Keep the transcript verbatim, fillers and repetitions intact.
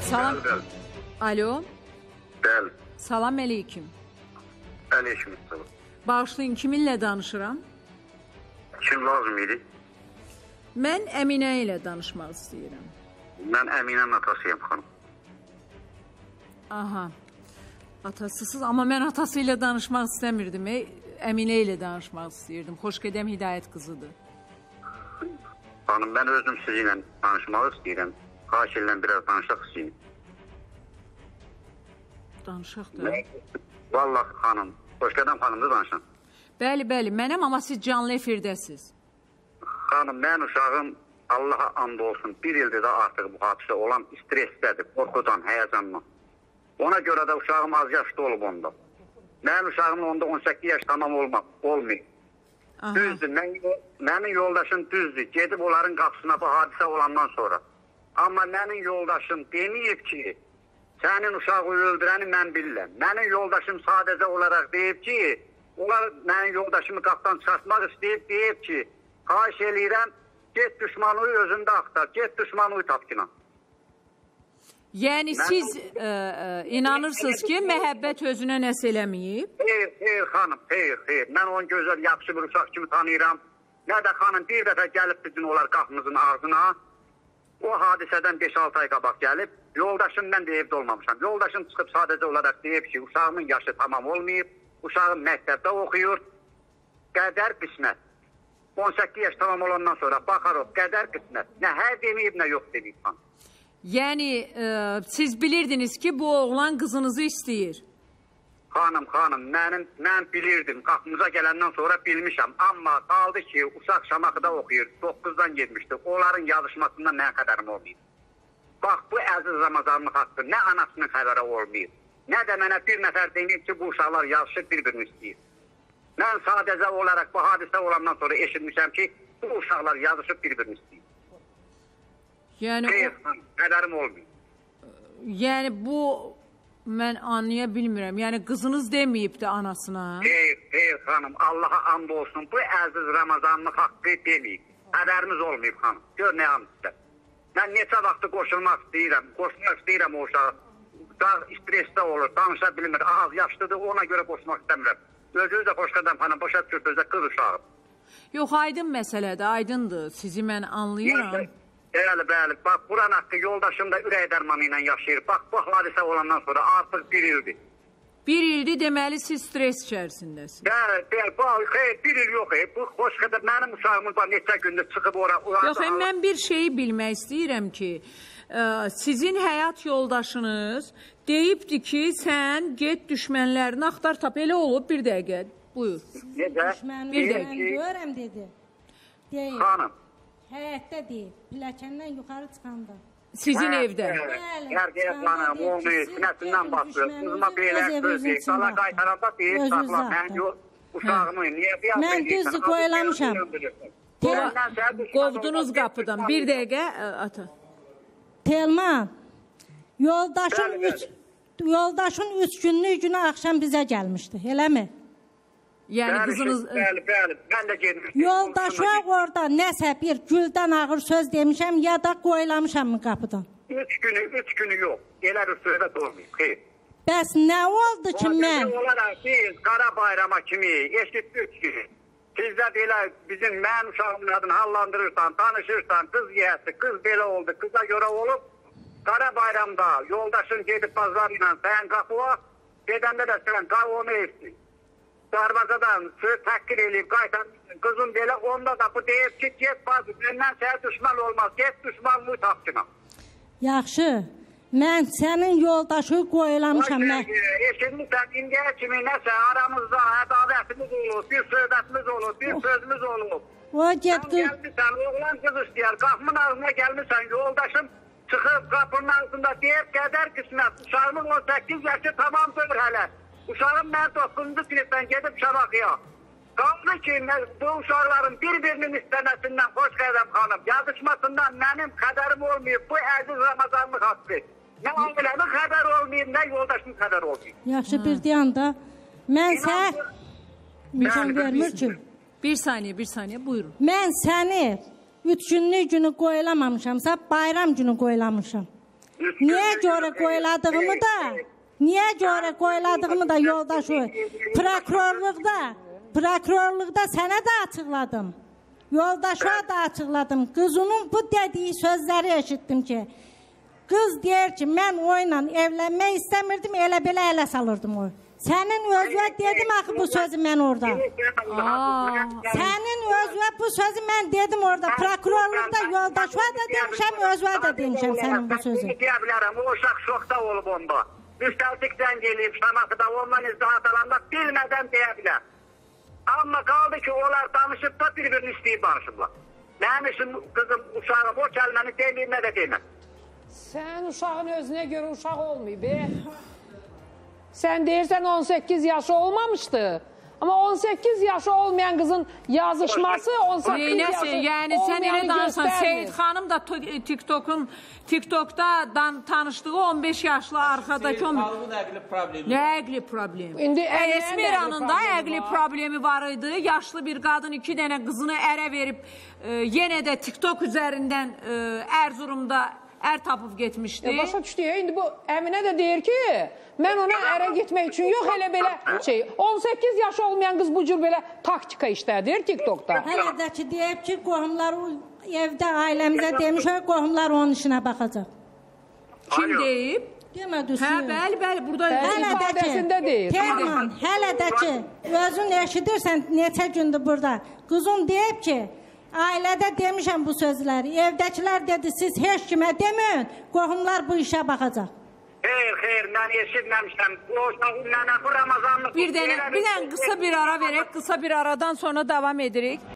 Salam. Bəli, Alo. bəli. Salam əleykum. Əleykum salam. Bağışlayın, kiminlə danışıram? Kim lazım idi? Mən Əminə ilə danışmaq istəyirəm. Mən Əminənin atasıyam xanım. Aha. Atasısız, amma mən atası ilə danışmaq istəmirdim. Ey, Əminə ilə danışmaq istəyirdim. Xoşgədəm Hidayət qızıdır. Xanım, mən özüm sizinlə danışmaq istəyirəm. Xahiş edirəm, biraz danışaq istəyirəm. Danışaq da. Vallahi xanım, Xoşgədəm xanımda danışın. Bəli, bəli, mənəm, amma siz canlı efirdəsiz. Xanım, mən uşağım Allaha and olsun. Bir ildir də artıq bu hadisə olan stressdədir, qorxudan, həyəcanla. Ona görə də uşağım az yaşlı olub onda. Mənim uşağımın onda on səkkiz yaş tamam olmaq, olmayıb. Aha. Düzdür, mən, mənim yoldaşım düzdür. Gedib onların qapısına bu hadisə olandan sonra. Amma mənim yoldaşım deməyib ki, sənin uşağı öldürəni mən bilirəm. Mənim yoldaşım sadəcə olaraq deyib ki, onlar mənim yoldaşımı qapıdan çıxartmaq istəyib, deyib ki, xahiş eləyirəm, get düşmanı özündə axtar, get düşmanı tapkına. Yəni mən, siz ə, ə, inanırsınız ki, məhəbbət özünə nəsə eləməyib? Xeyr, xeyr xanım, xeyr, xeyr. Mən onu gözəl, yaxşı bir uşaq kimi tanıyıram. Nə də xanım bir dəfə gəlib bizim olar qapımızın ağzına. O hadisədən beş altı ay qabaq gəlib. Yoldaşım mən də evdə olmamışam. Yoldaşım çıxıb sadəcə olaraq deyib ki, uşağımın yaşı tamam olmayıb. Uşağım məktəbdə oxuyur. Qədər qismət. on səkkiz yaş tamam olandan sonra baxarıq, qədər qismət. Nə hər deməyib, nə yox deməyib xanım. Yəni ə, siz bilirdiniz ki, bu oğlan qızınızı istəyir. Xanım, xanım, mənim, mən bilirdim. Qapımıza gələndən sonra bilmişəm. Amma qaldı ki, uşaq Şamaxıda oxuyur. doqquzdan getmişdi. Onların yazışmasından mən xəbərim olmayıb. Bax, bu Əziz Ramazanlı haqqı nə anasının xəbəri olmayıb, nə də mənə bir nəfər deyib ki, bu uşaqlar yazışıb bir-birini istəyir. Mən sadəcə olaraq bu hadisə olandan sonra eşitmişəm ki, bu uşaqlar yazışıb bir-birini istəyir. Yəni, Xeyr, xanım, xəbərim olmayıb. Yəni bu mən anlaya bilmirəm. Yəni qızınız deməyib də anasına. Xeyr, xeyr xanım, Allaha and olsun. Bu Əziz Ramazanlı haqqı deməyib. Xəbərimiz olmayıb xanım. Gör nə hamısı. Mən neçə vaxtı qoşulmaq istəyirəm. Qoşulmaq istəyirəm o uşağı. Daha stressdə olur, danışa bilmir. Az yaşlıdır, ona görə qoşmaq istəmirəm. Özünüz də Xoşgədəm xanım, başa düşürsünüz, qız uşağı. Yox, aydın məsələdir, aydındır. Sizi mən anlayıram. Bəli, bəli. Bax, buran haqqı yoldaşım da ürək dərmanı ilə yaşayır. Bax, bu hadisə olandan sonra artıq bir ildir. Bir ildir, deməli siz stres içərisindəsiniz. Bəli, bəli. Bax, xeyr, bir il yox. Bu Xoşgədəm mənim uşağımız var, neçə gündür çıxıb ora. Yox, mən bir şeyi bilmək istəyirəm ki, ə, sizin həyat yoldaşınız deyibdir ki, sən get düşmənlərini axtar tap. Elə olub, bir dəqiqə. Buyur. Necə? Bir Mən dəqiqə. görəm dedi. Deyib. Xanım. Həyətdə deyib. Pilləkəndən yuxarı çıxanda. Sizin Hə, evdə. Bəli. Hər xanım, onu sinəsindən basıyor. Qızıma belə söz deyib. Sala qaytaranda deyib, saxla. Mən yox, uşağımı niyə bir Mən düzdür qoyulamışam. Qovdunuz qapıdan. Bir dəqiqə, ata. Telman, yoldaşın üç, yoldaşın üç günlük günü axşam bizə gəlmişdi, eləmi? Yəni bəli, qızınız... Bəli, bəli, mən də gelmişdim. Yoldaşa orada nəsə bir güldən ağır söz demişəm ya da qoyulamışam mı qapıdan? Üç günü, üç günü yox. Elə bir söhbət olmayıb, xeyr. Bəs nə oldu ki mən? Olaraq biz Qara Bayrama kimi eşitdik ki, sizdə belə bizim mən uşağımın adını hallandırırsan, tanışırsan, qız yiyəsi, qız belə oldu, qıza görə olub, Qara Bayramda yoldaşın gedib bazarla sən qapıva, gedəndə də sən qavunu etsin. Darvazadan söz təkkir eləyib qaytarmışsın, qızın belə, onda da bu deyib ki, get bazı, məndən sənə düşman olmaz, get düşmanlığı tapçına. Yaxşı, mən sənin yoldaşı qoyulamışam. Eşitmişsən, indiyə kimi nəsə aramızda ədavətimiz olur, bir söhbətimiz olur, bir sözümüz olur. O getdi. Sən gəlmişsən, oğlan qız istəyər, qapımın ağzına gəlmişsən, yoldaşım çıxıb qapının ağzında deyib, qədər qismət, uşağımın on səkkiz yaşı tamam dövr hələ. Uşağım mən doqquzuncu sinifdən gedib Şamaxıya. Qaldı ki, bu uşaqların bir-birinin istəməsindən Xoşgədəm xanım, yazışmasından mənim xəbərim olmayıb, bu Əziz Ramazanlı haqqı. Nə ailəmin xəbər olmayıb, nə yoldaşımın xəbər olmayıb. Yaxşı, bir deyanda, mən sən... İmkan vermir ki. Bir saniyə, bir saniyə, buyurun. Mən səni üç günlük günü qoyulamamışamsa, bayram günü qoyulamışam. Niyə görə qoyladığımı da, niyə görə qoyladığımı da yoldaş o prokurorluqda, prokurorluqda sənə də açıqladım. Yoldaşa da açıqladım. Qızının bu dediyi sözləri eşitdim ki, qız deyir ki, mən oyla evlənmək istəmirdim, elə belə ələ salırdım o. Sənin özünə dedim axı bu sözü mən orada. Aa. Sənin özünə bu sözü mən dedim orada. Prokurorluqda yoldaşa da demişəm, özünə də demişəm sənin bu sözü. Deyə bilərəm, o uşaq şokda olub onda. Üstəltik zəng eləyib, Şamaxıda ondan izahat alanda bilmədən deyə bilər. Amma qaldı ki, onlar danışıb da bir-birini istəyib danışıblar. Mənim üçün qızım, uşağım o kəlməni deməyim, nə də deməm. Sən uşağın özünə görə uşaq olmayıb. Sən deyirsən on səkkiz yaşı olmamışdı. Amma on səkkiz yaşı olmayan qızın yazışması on səkkiz yaşı yəni sən elə danışsan. Seyid xanım da TikTok'un TikTok'da tanışdığı on beş yaşlı arkadakı on... Nə əqli problem? Esmeranın da əqli problemi var idi. Yaşlı bir qadın iki dənə qızını ərə verib e, yenə də TikTok üzərindən e, Ərzurumda ər tapıb getmişdi. E, başa düşdü. İndi bu Əminə də deyir ki, mən ona ərə getmək üçün yox, elə belə şey, on səkkiz yaşı olmayan qız bu cür belə taktika işlədir TikTok'da. Hələ də ki, deyib ki, qohumlar evdə ailəmizə demiş, qohumlar onun işinə baxacaq. Kim deyib? Demədi. Hə, bəli, bəli, burada hələ ifadəsində deyir. Terman, hələ də ki, özün eşidirsən neçə gündür burada. Qızım deyib ki, ailədə demişəm bu sözləri. Evdəkilər dedi, siz heç kimə deməyin, qohumlar bu işə baxacaq. Xeyr, xeyr, mən eşitməmişəm. O uşağın mənə bu Ramazanlıq... Bir dənə, bir dənə qısa bir ara verək, qısa bir aradan sonra davam edirik.